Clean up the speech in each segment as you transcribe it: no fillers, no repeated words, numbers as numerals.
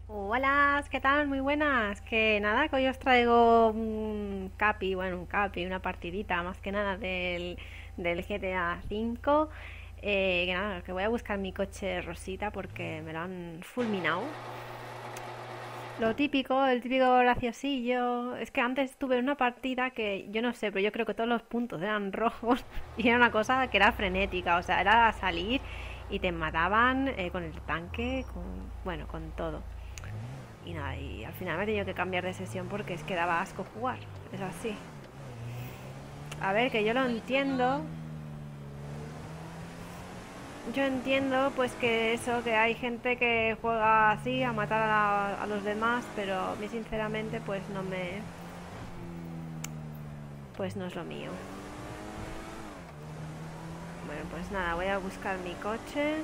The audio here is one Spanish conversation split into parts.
Hola, ¿qué tal? Muy buenas. Que nada, que hoy os traigo un capi, una partidita más que nada del GTA V. Que nada, que voy a buscar mi coche Rosita porque me lo han fulminado. Lo típico, el típico graciosillo. Es que antes tuve una partida que yo no sé, pero yo creo que todos los puntos eran rojos y era una cosa que era frenética. O sea, era salir y te mataban con el tanque, bueno, con todo. Y nada, y al final me he tenido que cambiar de sesión porque es que daba asco jugar. Es así. A ver, que yo lo entiendo. Yo entiendo pues que eso, que hay gente que juega así a matar a los demás, pero a mí sinceramente pues no es lo mío. Bueno, pues nada, voy a buscar mi coche.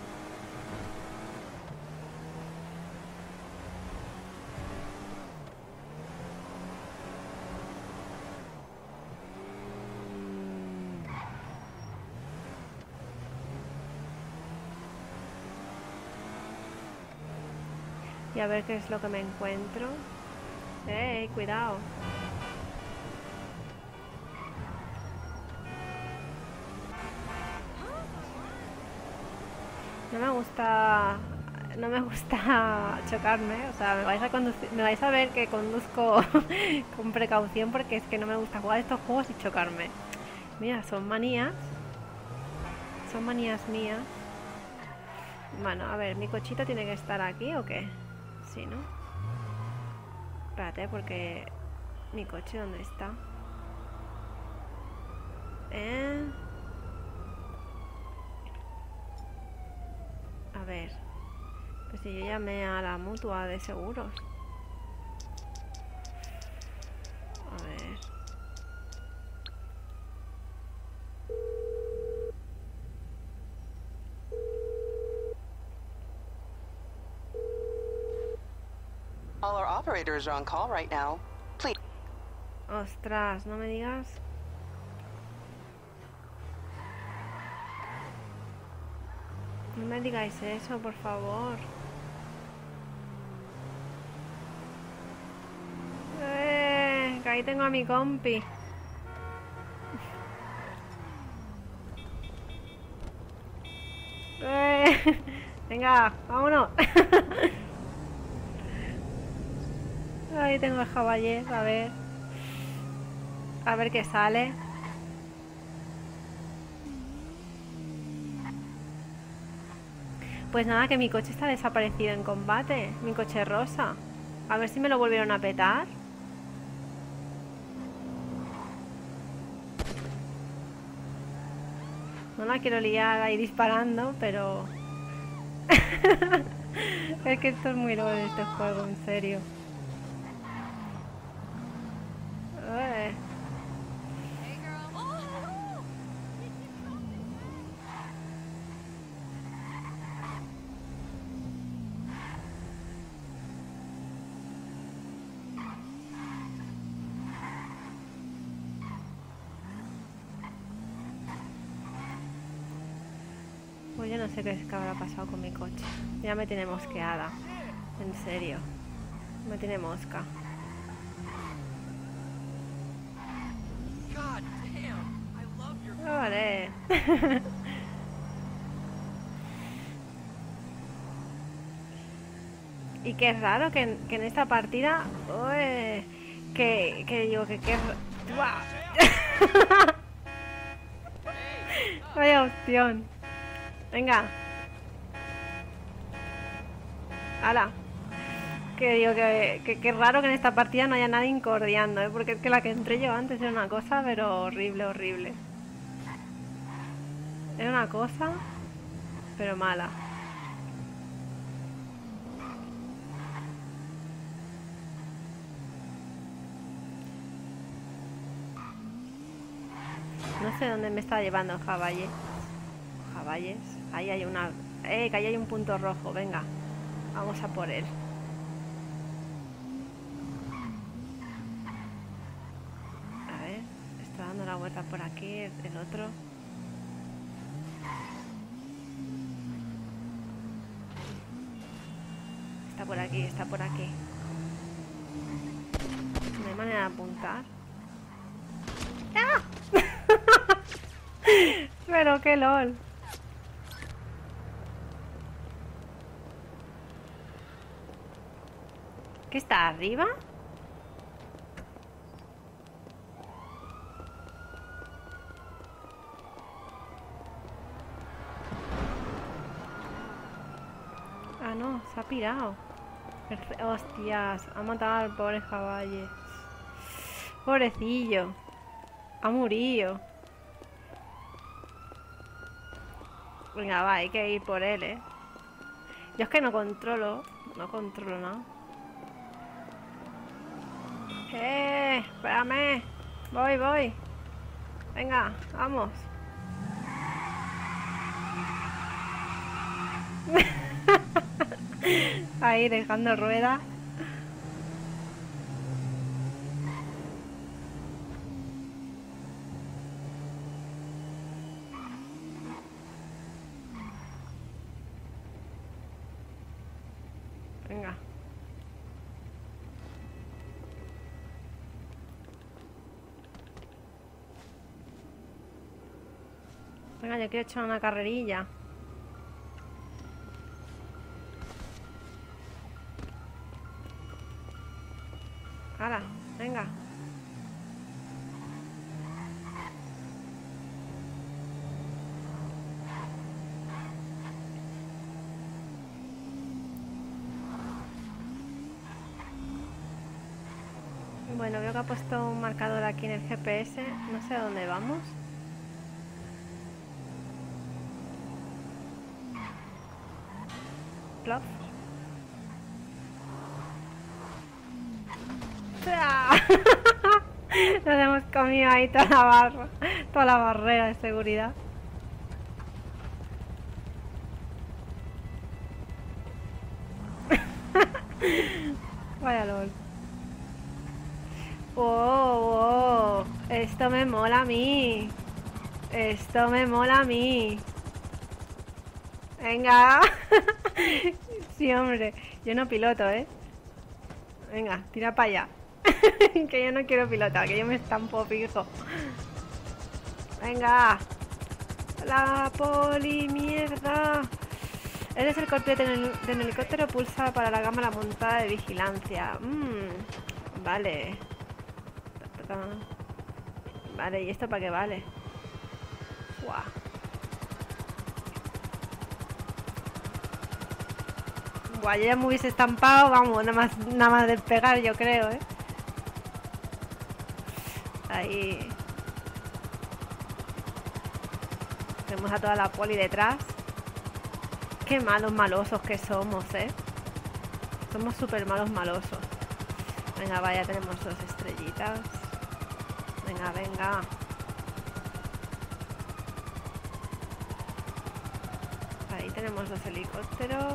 Y a ver qué es lo que me encuentro. Cuidado! No me gusta. No me gusta chocarme, o sea, me vais a ver que conduzco con precaución porque es que no me gusta jugar estos juegos y chocarme. Mira, son manías mías. Bueno, a ver, ¿mi cochito tiene que estar aquí o qué? Sí, ¿no? Espérate, porque mi coche, ¿dónde está? ¿Eh? A ver, pues si yo llamé a la mutua de seguros. A ver. All our operators are on call right now. Please. Ostras, no me digas. No me digáis eso, por favor. Que ahí tengo a mi compi. Venga, vámonos. Ahí tengo el jabalí, a ver. A ver qué sale. Pues nada, que mi coche está desaparecido en combate. Mi coche rosa. A ver si me lo volvieron a petar. No la quiero liar ahí disparando, pero... es que esto es muy loco de este juego, en serio. Ué. Pues yo no sé qué es que habrá pasado con mi coche. Ya me tiene mosqueada. En serio. Me tiene mosca. Vale. Y qué raro que en esta partida... Ué, que digo que... ¡Buah! Vaya opción. Venga. Hala. Que digo que raro que en esta partida no haya nadie incordiando, ¿eh? Porque es que la que entré yo antes era una cosa, pero horrible, horrible. Era una cosa, pero mala. No sé dónde me está llevando el jabalí. Jaballes. Ahí hay una... que ahí hay un punto rojo. Venga, vamos a por él. A ver, está dando la vuelta por aquí el otro. Está por aquí, está por aquí. No hay manera de apuntar. ¡Ah! Pero qué lol. ¿Qué está arriba? Ah, no, se ha pirado. Hostias, ha matado al pobre caballo. Pobrecillo. Ha murido. Venga, va, hay que ir por él, ¿eh? Yo es que no controlo nada. Espérame. Voy. Venga, vamos. Ahí, dejando ruedas. Venga. Venga, yo quiero echar una carrerilla. Ahora, venga. Bueno, veo que ha puesto un marcador aquí en el GPS. No sé a dónde vamos. Plop. Nos hemos comido ahí toda la barrera de seguridad. Vaya lol. Oh, esto me mola a mí. Venga. Sí, hombre. Yo no piloto, ¿eh? Venga, tira para allá. Que yo no quiero pilotar, que yo me estampo fijo. Venga. La poli, mierda. Eres el copiloto del helicóptero, pulsa para la cámara montada de vigilancia. Vale. Vale, ¿y esto para qué vale? Guau. Guau, yo ya me hubiese estampado, vamos, nada más despegar, yo creo, ¿eh? Ahí. Tenemos a toda la poli detrás. Qué malos malosos que somos, ¿eh? Somos súper malosos. Venga, vaya, tenemos 2 estrellitas. Venga. Ahí tenemos 2 helicópteros.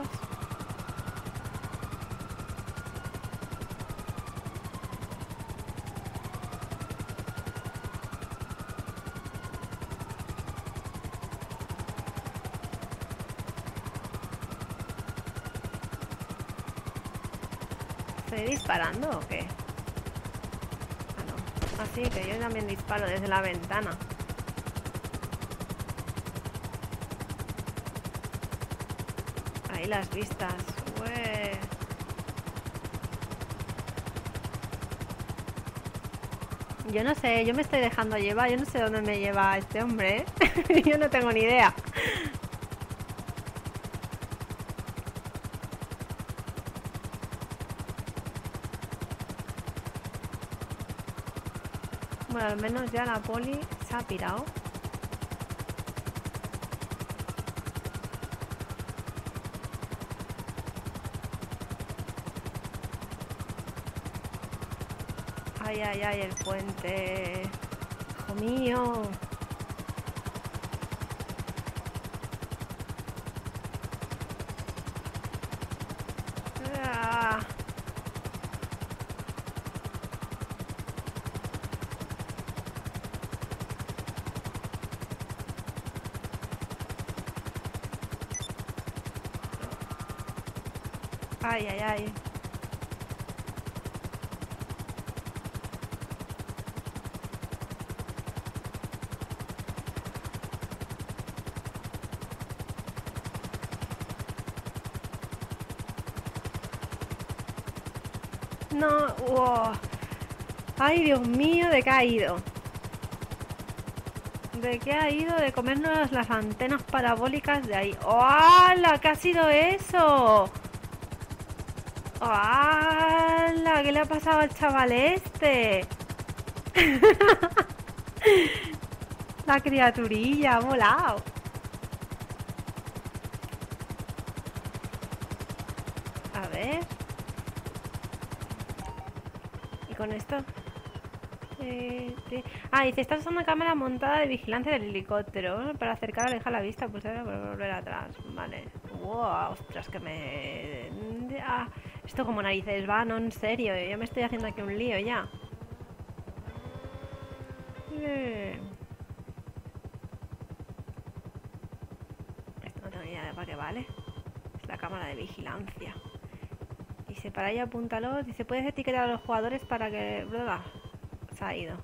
¿Estoy disparando o qué? Ah, no. Así que yo también disparo desde la ventana. Ahí las vistas. Ué. Yo no sé, yo me estoy dejando llevar. Yo no sé dónde me lleva este hombre, ¿eh? Yo no tengo ni idea. Bueno, al menos ya la poli se ha pirado. Ay, el puente. Hijo mío. Ah. Ay, ay, ay. No, wow. Ay, Dios mío, ¿de qué ha ido? ¿De qué ha ido? De comernos las antenas parabólicas de ahí. ¡Hala! ¿Qué ha sido eso? ¡Hala! ¿Qué le ha pasado al chaval este? La criaturilla ha volado. A ver. ¿Y con esto? Dice, estás usando una cámara montada de vigilancia del helicóptero para acercar o alejar la vista, pues ahora volver atrás. Vale. Wow, ostras, que me... esto como narices va, no, en serio, yo me estoy haciendo aquí un lío ya. Esto no tengo ni idea de para qué vale. Es la cámara de vigilancia. Dice, para ello apúntalo. Dice, puedes etiquetar a los jugadores para que... Se ha ido.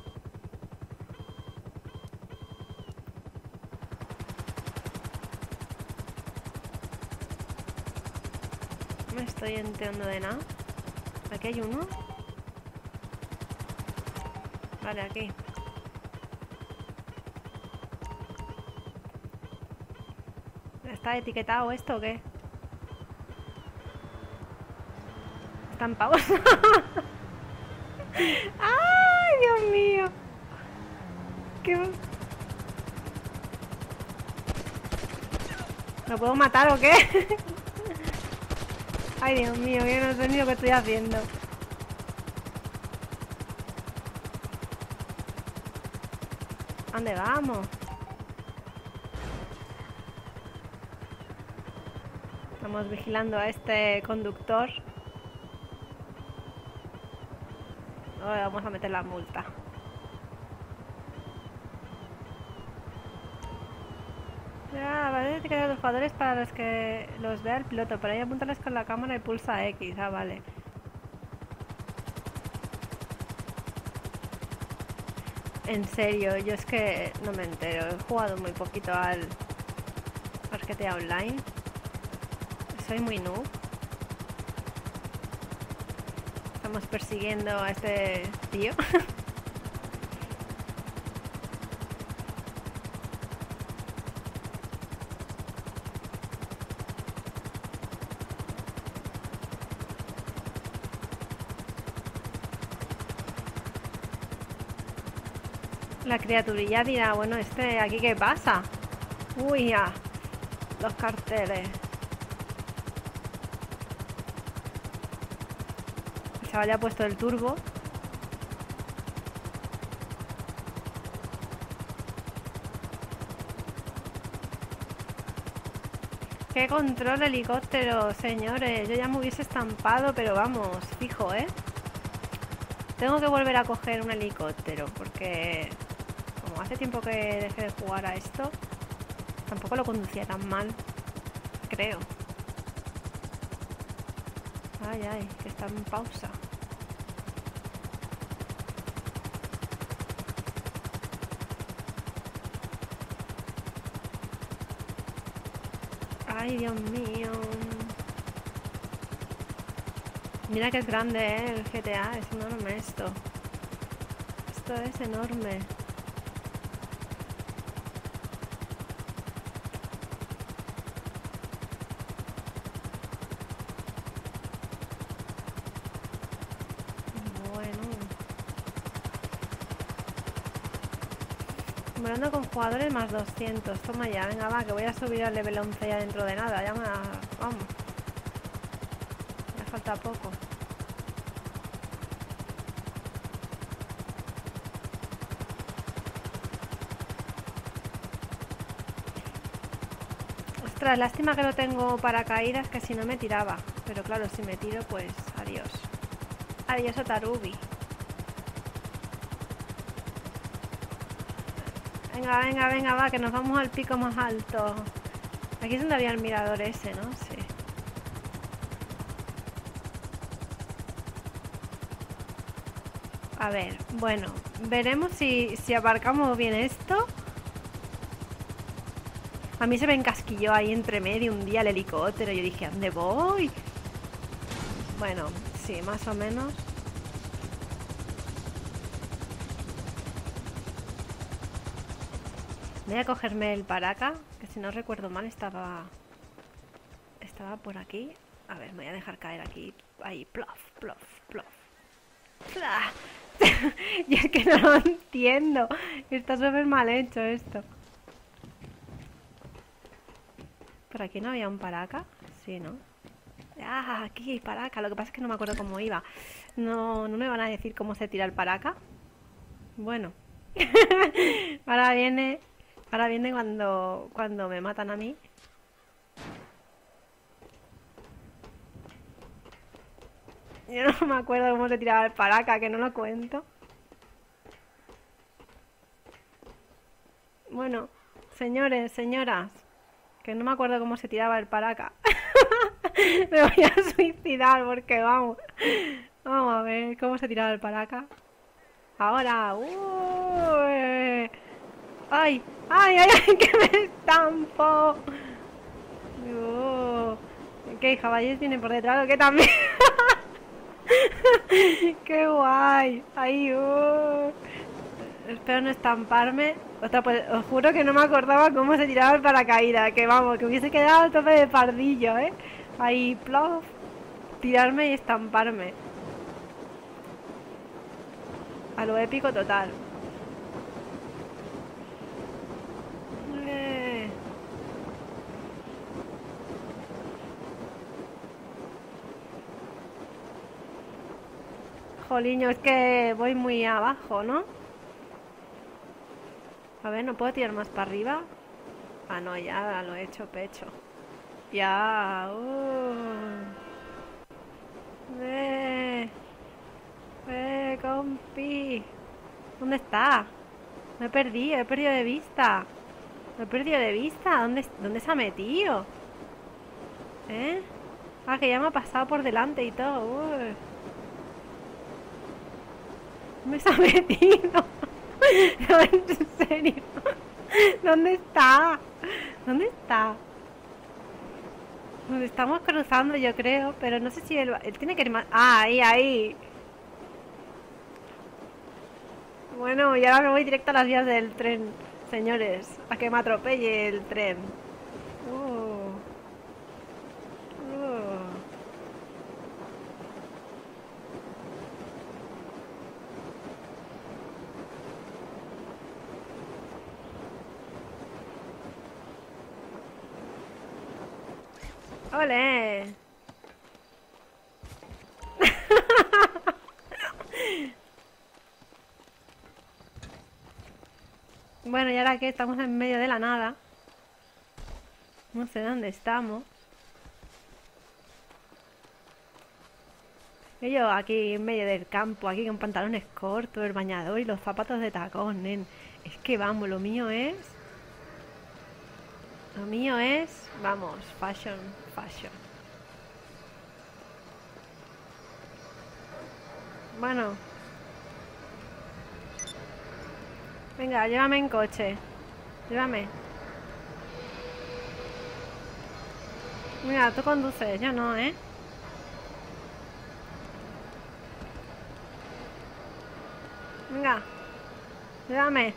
No me estoy enterando de nada. Aquí hay uno. Vale, aquí. ¿Está etiquetado esto o qué? Está en pausa. ¡Ay, Dios mío! ¿Qué... ¿Lo puedo matar o qué? Ay, Dios mío, yo no sé ni lo que estoy haciendo. ¿A dónde vamos? Estamos vigilando a este conductor. Ahora vamos a meter la multa. Ya, vale, etiquetar a los jugadores para los que los vea el piloto. Para ahí apuntarles con la cámara y pulsa X. Ah, vale. En serio, yo es que no me entero. He jugado muy poquito al GTA Online. Soy muy noob. Estamos persiguiendo a este tío. La criaturilla dirá, bueno, aquí qué pasa. Uy, ya. Los carteles. El chaval ya ha puesto el turbo. ¡Qué control helicóptero, señores! Yo ya me hubiese estampado, pero vamos, fijo, ¿eh? Tengo que volver a coger un helicóptero, porque como hace tiempo que dejé de jugar a esto, tampoco lo conducía tan mal, creo. Ay, ay, que está en pausa. Ay, Dios mío. Mira que es grande, el GTA, es enorme esto. Esto es enorme. Volando con jugadores más 200. Toma ya, venga, va, que voy a subir al level 11 ya dentro de nada. Vamos. Ya falta poco. Ostras, lástima que no tengo paracaídas, que si no me tiraba. Pero claro, si me tiro, pues adiós. Adiós, Otarubi. Venga, va, que nos vamos al pico más alto. Aquí es donde había el mirador ese, ¿no? Sí. A ver, bueno, veremos si abarcamos bien esto. A mí se me encasquilló ahí entre medio un día el helicóptero. Yo dije, ¿a dónde voy? Bueno, sí, más o menos. Voy a cogerme el paraca, que si no recuerdo mal estaba por aquí. A ver, me voy a dejar caer aquí. Ahí, plof, plof, plof. ¡Plah! Y es que no lo entiendo. Está súper mal hecho esto. ¿Por aquí no había un paraca? Sí, ¿no? Ah, aquí hay paraca. Lo que pasa es que no me acuerdo cómo iba. No me van a decir cómo se tira el paraca. Bueno. Ahora viene cuando me matan a mí. Yo no me acuerdo cómo se tiraba el paraca, que no lo cuento. Bueno, señores, señoras, que no me acuerdo cómo se tiraba el paraca. Me voy a suicidar porque vamos. Vamos a ver cómo se tiraba el paraca. Ahora. ¡Uy! ¡Ay! ¡Ay, ay, ay! ¡Que me estampo! ¿Qué jabalíes viene por detrás o qué también? ¡Qué guay! ¡Ay! Espero no estamparme. Otra, pues os juro que no me acordaba cómo se tiraba el paracaídas. Que vamos, que hubiese quedado al tope de pardillo, ¿eh? Ahí, plof. Tirarme y estamparme. A lo épico total. Joliño, es que voy muy abajo, ¿no? A ver, ¿no puedo tirar más para arriba? Ah, no, ya lo he hecho pecho. Ya. Compi. ¿Dónde está? Me he perdido de vista. Me he perdido de vista. ¿Dónde se ha metido? ¿Eh? Ah, que ya me ha pasado por delante y todo. ¿Dónde se ha metido? No, en serio. ¿Dónde está? ¿Dónde está? Nos estamos cruzando, yo creo, pero no sé si él tiene que ir más. Ah, ahí. Bueno, y ahora me voy directo a las vías del tren, señores, a que me atropelle el tren. Uh, uh. ¡Ole! Bueno, y ahora que estamos en medio de la nada. No sé dónde estamos. Y yo aquí en medio del campo, aquí con pantalones cortos, el bañador y los zapatos de tacón, nen. Es que vamos, lo mío es... vamos, fashion. Bueno. Venga, llévame en coche. Llévame. Mira, tú conduces, yo no, ¿eh? Venga, llévame.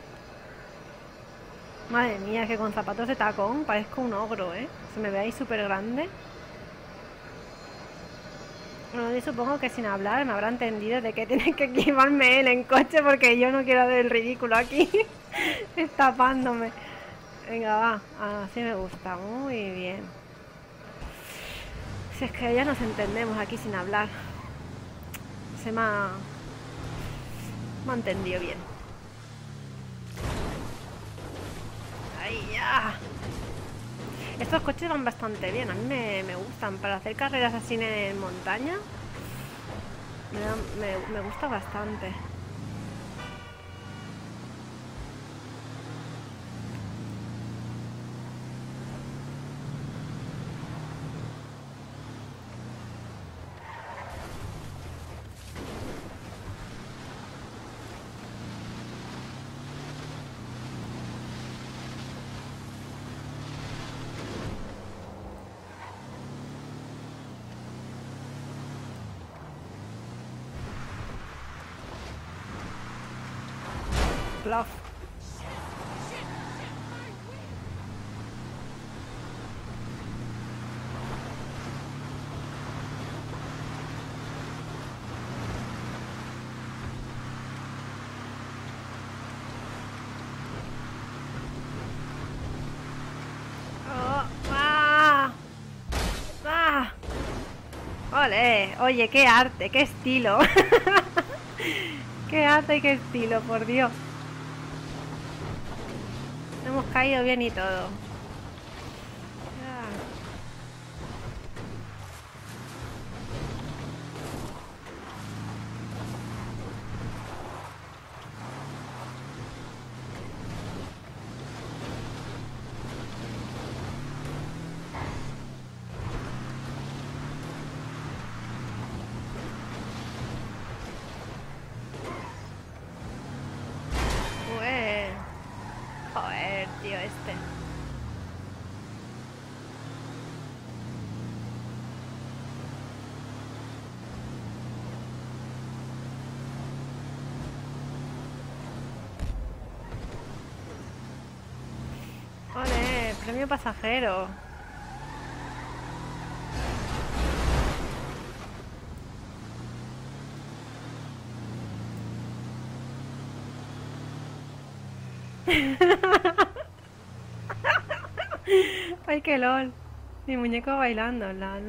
Madre mía, que con zapatos de tacón parezco un ogro, ¿eh? Se me ve ahí súper grande. Bueno, yo supongo que sin hablar me habrá entendido de que tiene que llevarme él en coche porque yo no quiero hacer el ridículo aquí. Estapándome. Venga, va. Así me gusta. Muy bien. Si es que ya nos entendemos aquí sin hablar. Me ha entendido bien. Ahí ya. Estos coches van bastante bien, a mí me gustan. Para hacer carreras así en montaña, me gusta bastante. Bluff. Oh, ¡ah! ¡Ah! ¡Ole! Oye, qué arte, qué estilo. Qué arte y qué estilo, por Dios. Hemos caído bien y todo. Ah. Ué. Joder, tío, este. Ole, premio pasajero. Ay, qué lol. Mi muñeco bailando. La,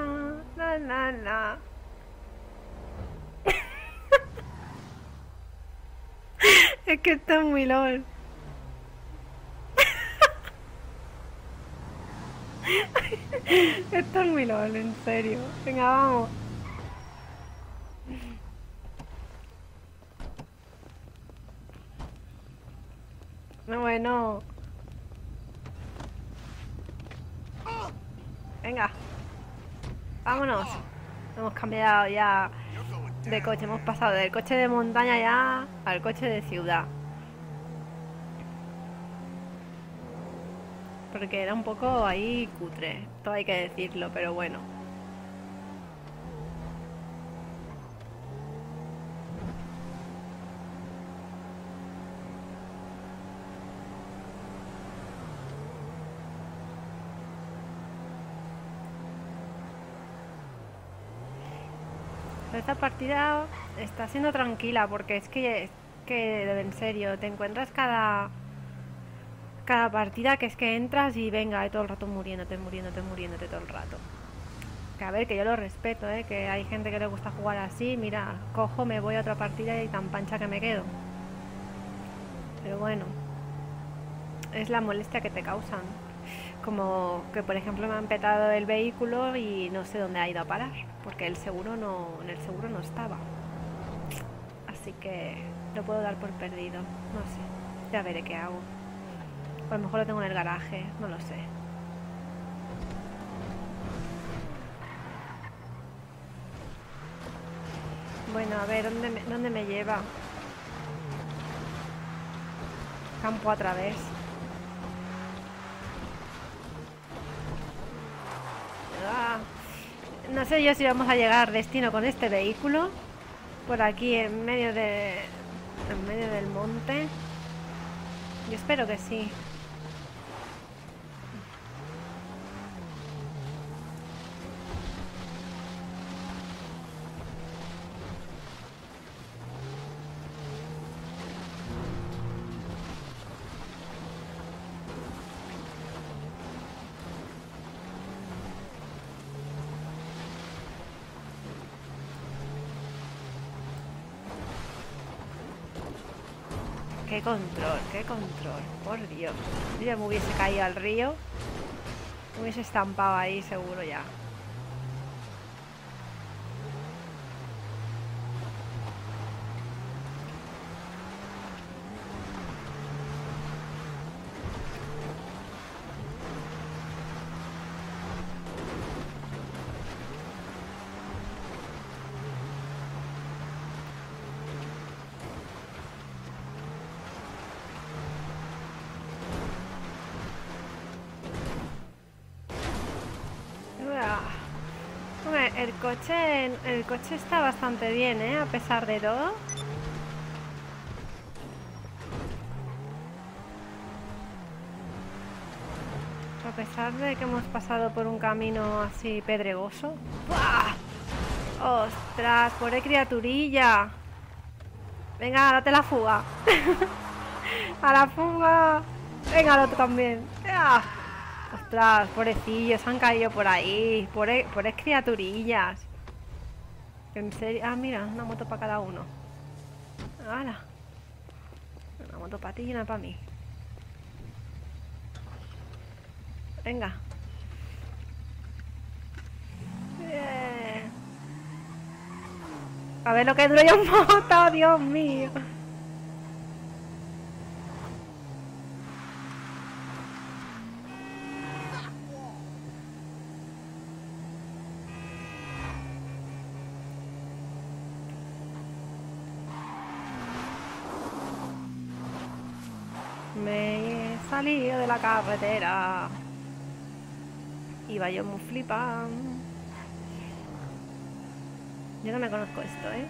la. Es que está muy lol. Esto es muy lol, en serio. Venga, vamos. No, bueno. Venga. Vámonos. Hemos cambiado ya de coche. Hemos pasado del coche de montaña ya al coche de ciudad. Porque era un poco ahí cutre. Todo hay que decirlo, pero bueno. Esta partida está siendo tranquila porque es que en serio, te encuentras cada partida que es que entras y venga, todo el rato muriéndote todo el rato. Que a ver, que yo lo respeto, que hay gente que le gusta jugar así, mira, cojo, me voy a otra partida y tan pancha que me quedo. Pero bueno, es la molestia que te causan. Como que por ejemplo me han petado el vehículo y no sé dónde ha ido a parar, porque en el seguro no estaba. Así que lo puedo dar por perdido, no sé, ya veré qué hago. O a lo mejor lo tengo en el garaje, no lo sé. Bueno, a ver, ¿dónde me lleva? Campo a través. Ah, no sé yo si vamos a llegar a destino con este vehículo. Por aquí en medio del monte. Yo espero que sí. Qué control, por Dios. Yo ya me hubiese caído al río. Me hubiese estampado ahí seguro ya. Hombre, el coche está bastante bien, a pesar de todo. pesar de que hemos pasado por un camino así pedregoso. ¡Buah! ¡Ostras! ¡Pobre criaturilla! Venga, date la fuga. ¡A la fuga! Venga, el otro también. ¡Ah! ¡Ostras! Pobrecillos, han caído por ahí. Pobres criaturillas. En serio. Ah, mira, una moto para cada uno. ¡Hala! Una moto para ti y una para mí. Venga. Bien. A ver lo que duro yo en moto, Dios mío. Me he salido de la carretera. Iba yo muy flipa. Yo no me conozco esto, ¿eh?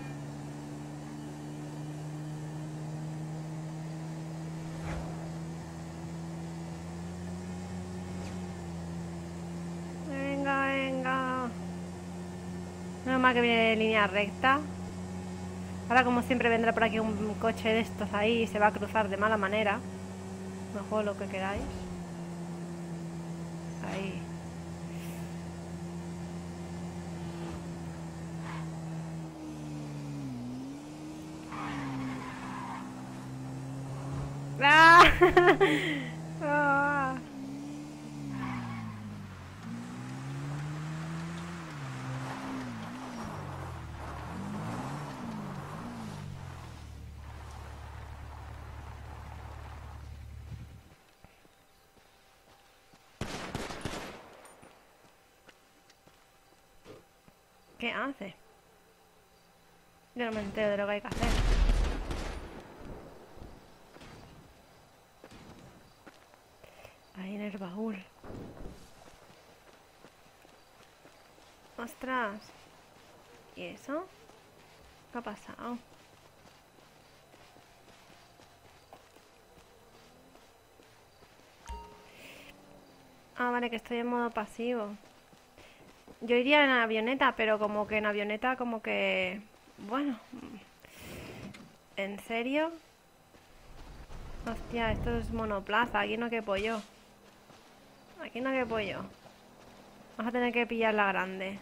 Venga, venga. Menos mal que viene de línea recta. Ahora, como siempre, vendrá por aquí un coche de estos ahí y se va a cruzar de mala manera. Mejor lo que queráis. Ahí. ¡Ah! ¡Ah! ¿Qué hace? Yo no me entero de lo que hay que hacer. Ahí en el baúl. ¡Ostras! ¿Y eso? ¿Qué ha pasado? Ah, vale, que estoy en modo pasivo. Yo iría en avioneta, pero como que en avioneta como que... Bueno... ¿En serio? Hostia, esto es monoplaza, aquí no quepo yo. Aquí no quepo yo. Vamos a tener que pillar la grande.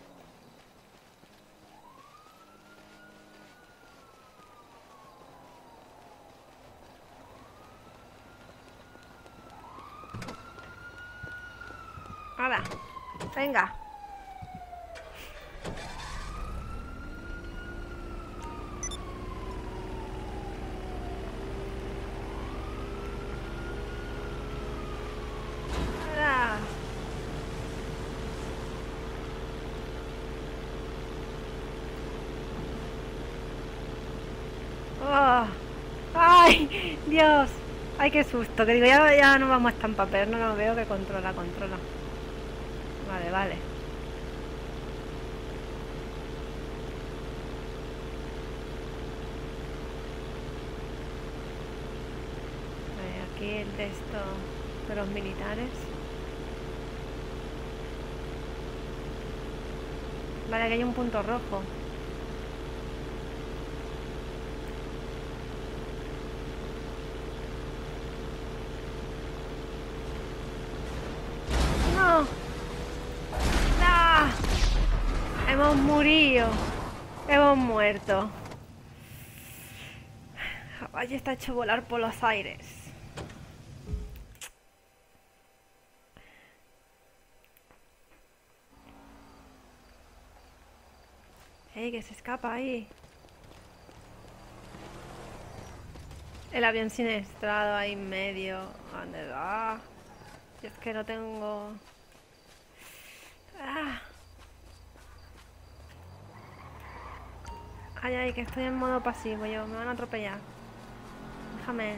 ¡Hala! Venga. ¡Hala! ¡Oh! ¡Ay! ¡Dios! ¡Ay, qué susto! Que digo, ya no vamos a estampar, pero no lo veo que controla. Vale, vale. Aquí el texto de los militares. Vale, aquí hay un punto rojo. ¡No! ¡Ah! Hemos murido. Hemos muerto. Hawái está hecho volar por los aires. ¡Ey, que se escapa ahí! El avión siniestrado ahí en medio. ¿A dónde va? Yo es que no tengo... ¡Ah! Ay, ay, que estoy en modo pasivo yo. Me van a atropellar. Déjame.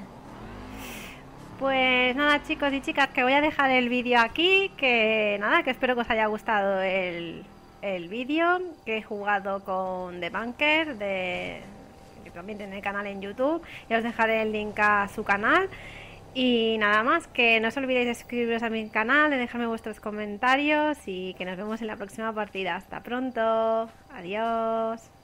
Pues nada, chicos y chicas, que voy a dejar el vídeo aquí. Que nada, que espero que os haya gustado el vídeo. Que he jugado con The Bunker, que también tiene canal en YouTube. Y os dejaré el link a su canal. Y nada más, que no os olvidéis de suscribiros a mi canal, de dejarme vuestros comentarios y que nos vemos en la próxima partida. Hasta pronto. Adiós.